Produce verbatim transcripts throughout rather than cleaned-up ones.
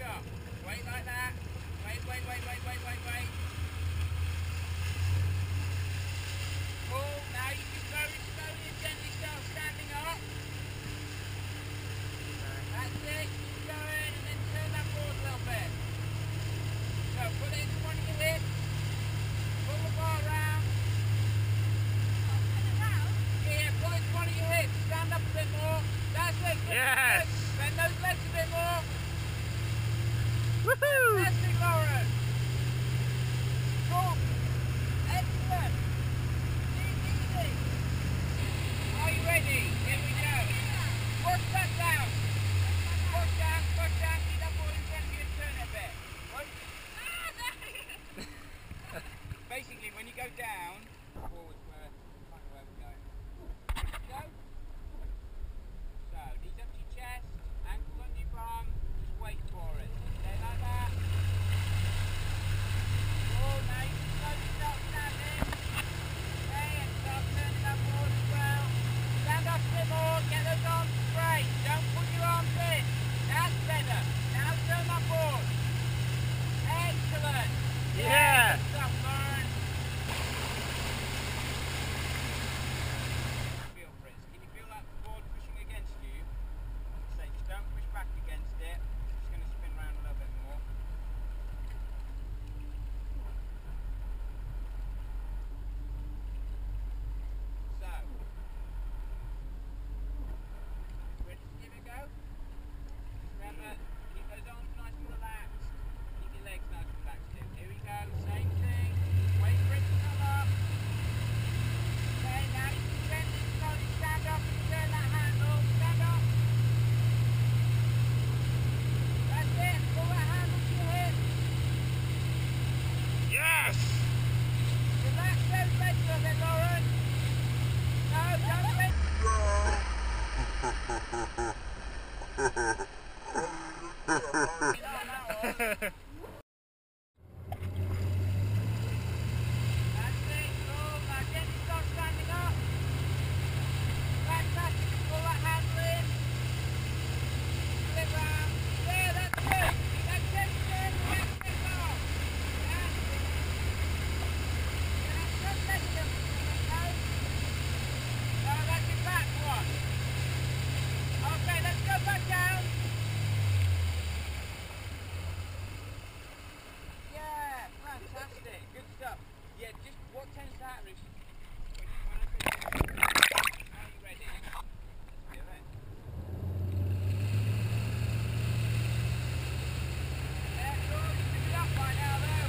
up. Wait like that. Wait, wait, wait, wait, wait, wait, wait. Cool. Now you can very slowly and gently start standing up. That's it. Keep going and then turn that forward a little bit. So put it into one of your hips. Pull the bar around. Oh, turn it round? Yeah, yeah, pull it into one of your hips. Stand up a bit more. That's it. Good. Yes. Good. Bend those legs a bit more. Woohoo! Fantastic, Lauren. Cool. Excellent. Easy, easy. Are you ready? Here we go. Push that down. Push down, push down. Keep that ball in front of you and turn it a bit. Push. Ah, no. Basically, when you go down, forwards where, kind of where we're going. Go. So, knees up to your chest, ankles under your bum, just wait for it. Stay like that. Oh, now you can slowly start standing. Okay, and start turning that forward as well. Stand up a bit more, get those arms straight. Don't put your arms in. That's better. Now turn that forward. Excellent. Yeah. Good stuff, Lauren. Feel, Fritz. Can you feel that board pushing against you? Say, just don't push back against it. Just going to spin around a little bit more. So, ready to give it a go? Remember, keep those arms nice and relaxed. Keep your legs nice and relaxed too. Here we go, same thing. Wait for it to come up. Okay, now you can gently, slowly stand up and turn that handle. Stand up. That's it. Pull that handle to your hip. Yes! Relax those legs a little bit, Lauren. No, don't let That's it, cool. Now gently start standing up. Fantastic, pull that handle in. Flip round. There, that's it. Keep that chest turn, relax it off. That's it. Yeah, that's some leg jump between them, no? No, that's your back one. Okay, let's go back down. Yeah, fantastic. Good stuff. Yeah, just what tends to happen is when, when I say, are you ready? Let's do it. Yeah, cool. You picked it up by now, though.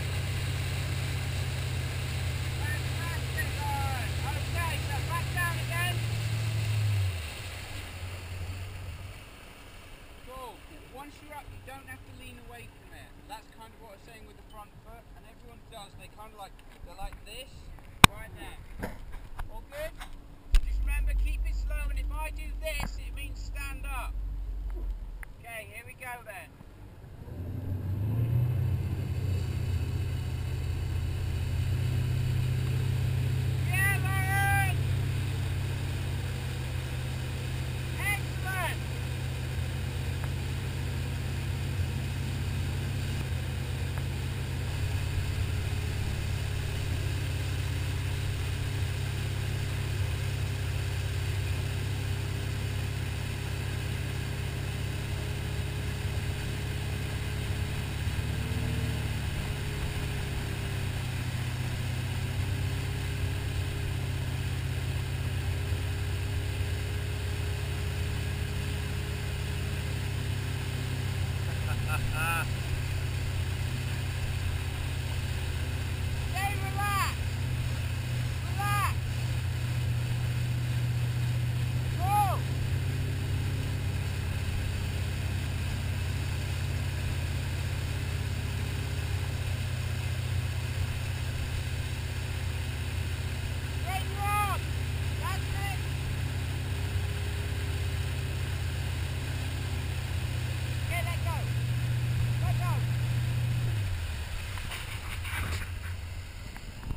Fantastic, Lauren. Okay, so back down again. Cool. Once you're up, you don't have to lean away from it. That's kind of what I was saying with the front foot, and everyone does. They kind of like, they're like this.